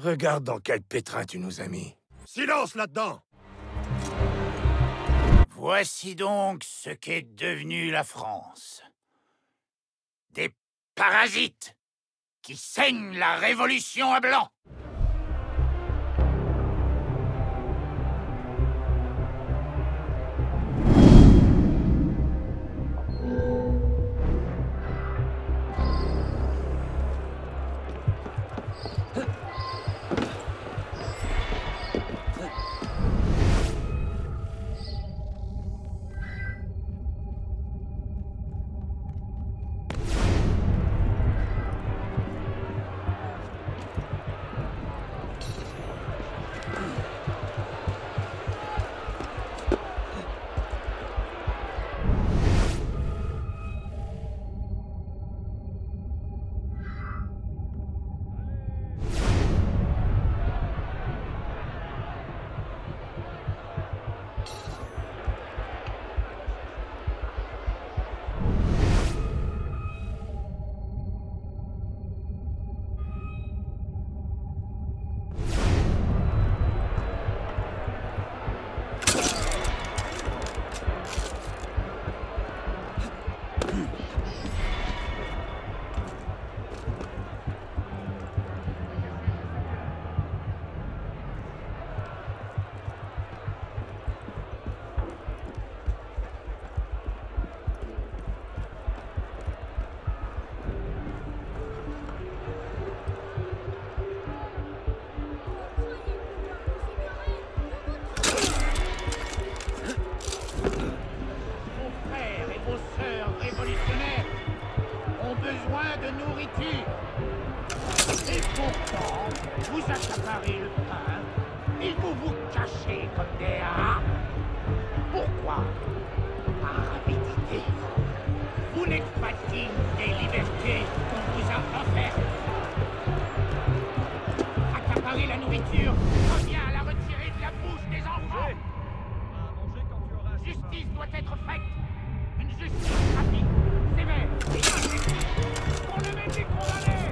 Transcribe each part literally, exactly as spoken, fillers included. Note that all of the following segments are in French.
Regarde dans quel pétrin tu nous as mis. Silence là-dedans! Voici donc ce qu'est devenue la France. Des parasites qui saignent la révolution à blanc. De nourriture. Et pourtant, vous accaparez le pain et vous vous cachez comme des rats. Pourquoi? Par avidité. Vous n'êtes pas digne des libertés qu'on vous a offertes. Accaparer la nourriture revient à la retirer de la bouche des enfants. Justice doit être faite. Une justice rapide, sévère et injuste. On le met des condamnés.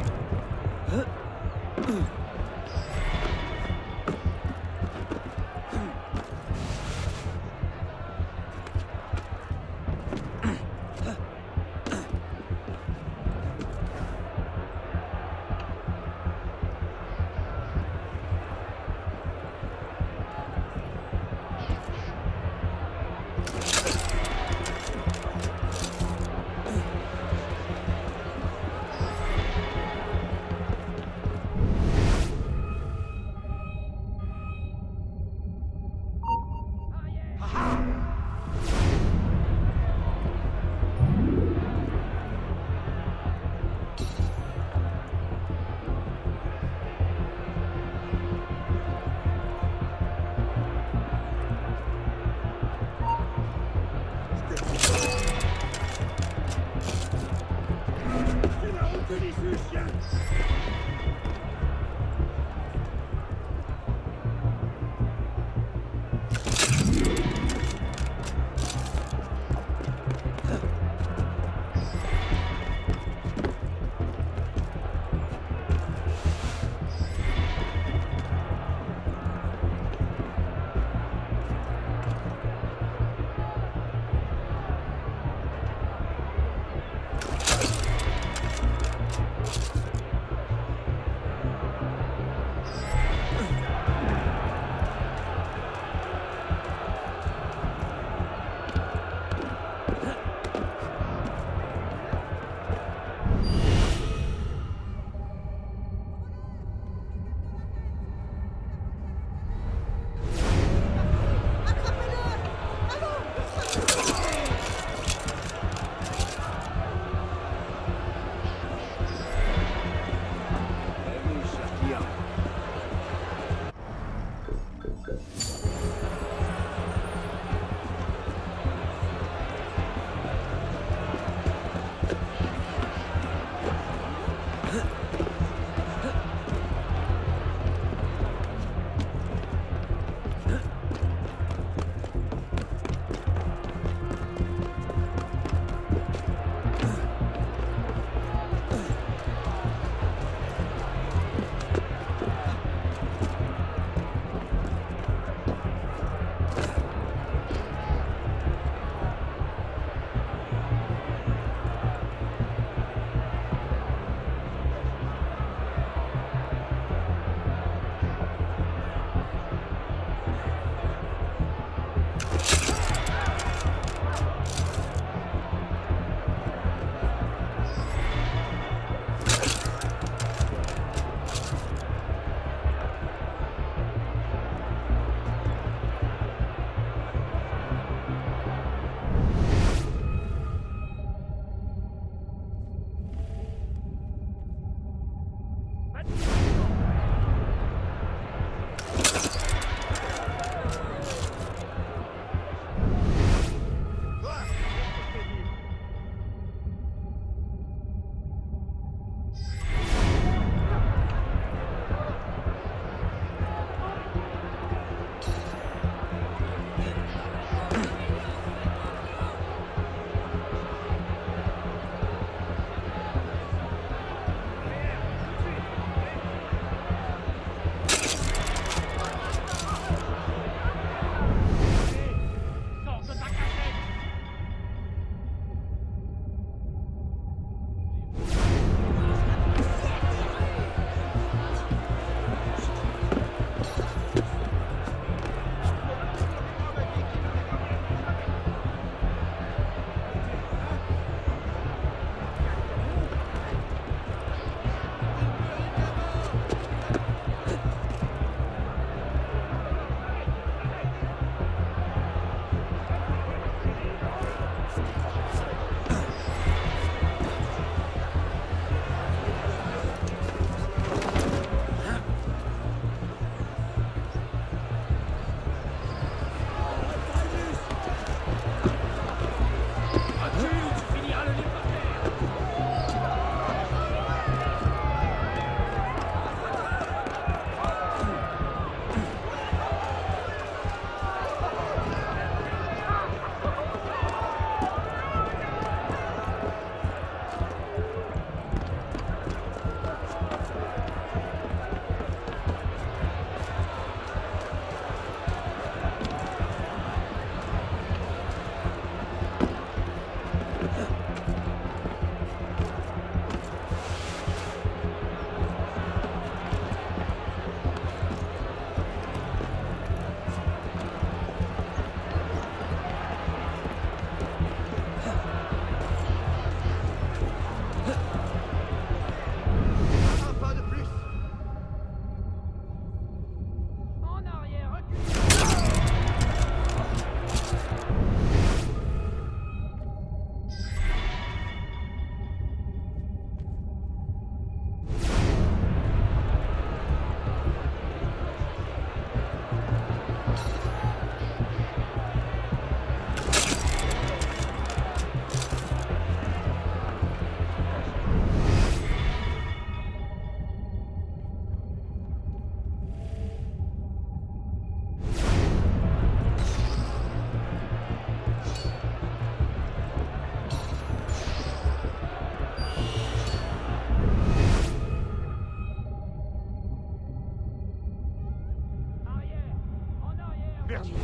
vernis.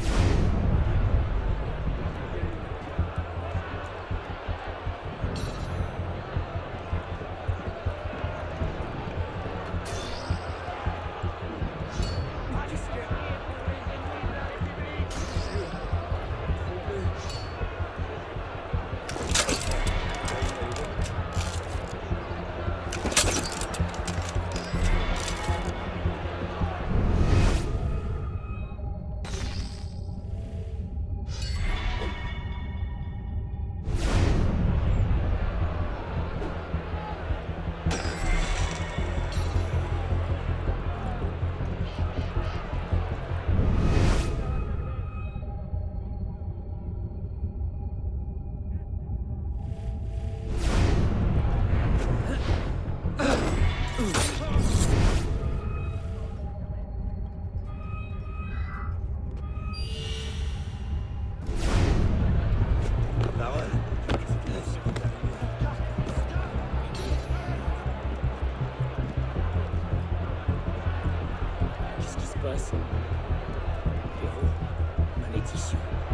Héros, malédiction.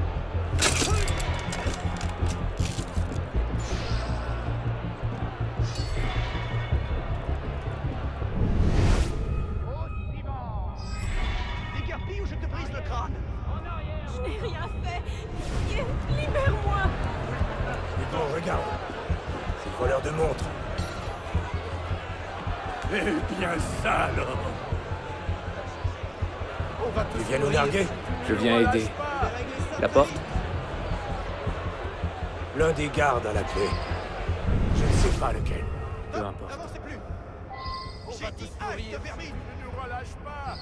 Au suivant. Déguerpis ou je te brise le crâne. En arrière. Je n'ai rien fait. Pitié, libère-moi. Et bon, regarde. C'est voleur de montres. Eh bien ça alors. Tu viens nous larguer? Je viens aider. La porte? L'un des gardes a la clé. Je ne sais pas lequel. Peu importe. N'avancez plus. J'ai dit halte, vermine. Ne nous relâche pas.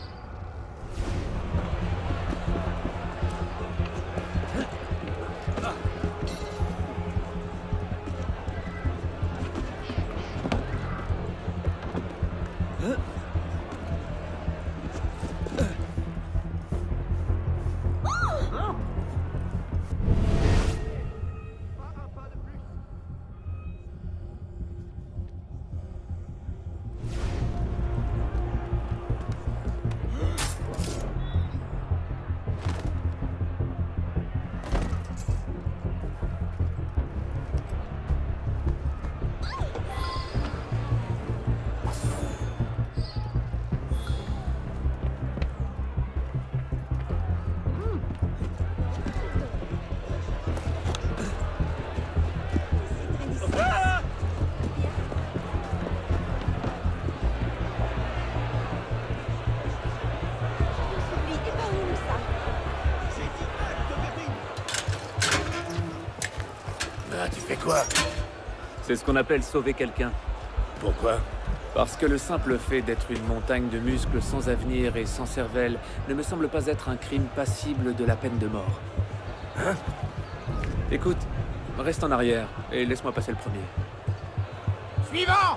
Ah, tu fais quoi? C'est ce qu'on appelle sauver quelqu'un. Pourquoi? Parce que le simple fait d'être une montagne de muscles sans avenir et sans cervelle ne me semble pas être un crime passible de la peine de mort. Hein? Écoute, reste en arrière et laisse-moi passer le premier. Suivant.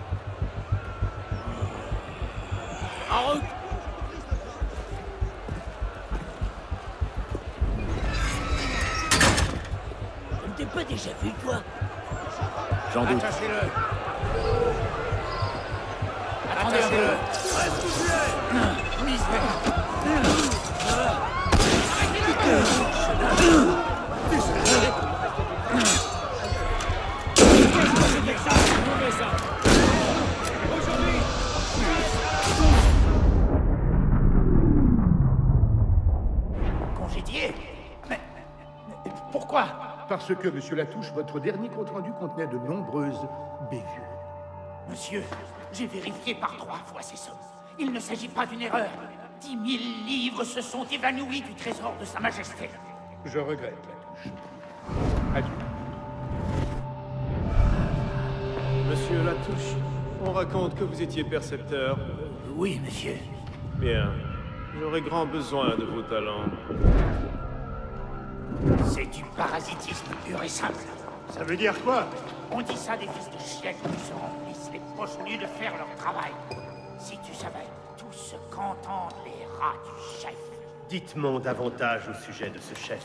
En route. Je ne t'ai pas déjà vu, toi. J'en doute. Attachez-le. Attendez-le. Congédié? Mais... mais pourquoi? Parce que, monsieur Latouche, votre dernier compte-rendu contenait de nombreuses bévues. Monsieur, j'ai vérifié par trois fois ces sommes. Il ne s'agit pas d'une erreur. Dix mille livres se sont évanouis du trésor de Sa Majesté. Je regrette, Latouche. Adieu. Monsieur Latouche, on raconte que vous étiez percepteur. Oui, monsieur. Bien. J'aurais grand besoin de vos talents. C'est du parasitisme pur et simple. Ça veut dire quoi? On dit ça des fils de chiens qui se remplissent les poches au lieu de faire leur travail. Si tu savais tout ce qu'entendent les rats du chef. Dites-moi davantage au sujet de ce chef.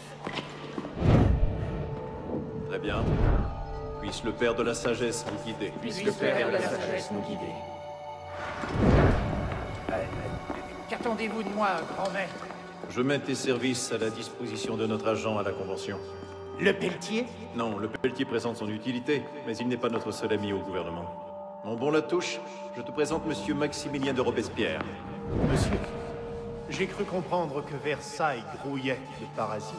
Très bien. Puisse le père de la sagesse vous guider. Puisse le père de la sagesse nous guider. Qu'attendez-vous de moi, grand maître? Je mets tes services à la disposition de notre agent à la Convention. Le Pelletier? Non, le Pelletier présente son utilité, mais il n'est pas notre seul ami au gouvernement. Mon bon Latouche, je te présente Monsieur Maximilien de Robespierre. Monsieur, j'ai cru comprendre que Versailles grouillait de parasites.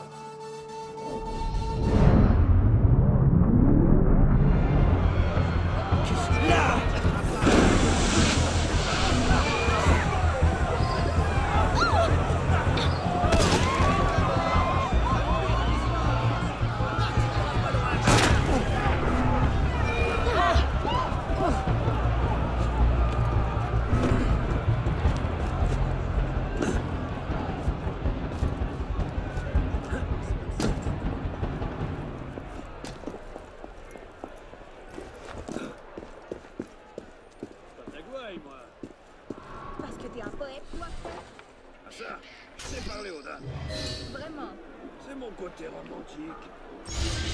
Parce que t'es un poète, toi. Ah ça, c'est parler aux dames. Vraiment. C'est mon côté romantique.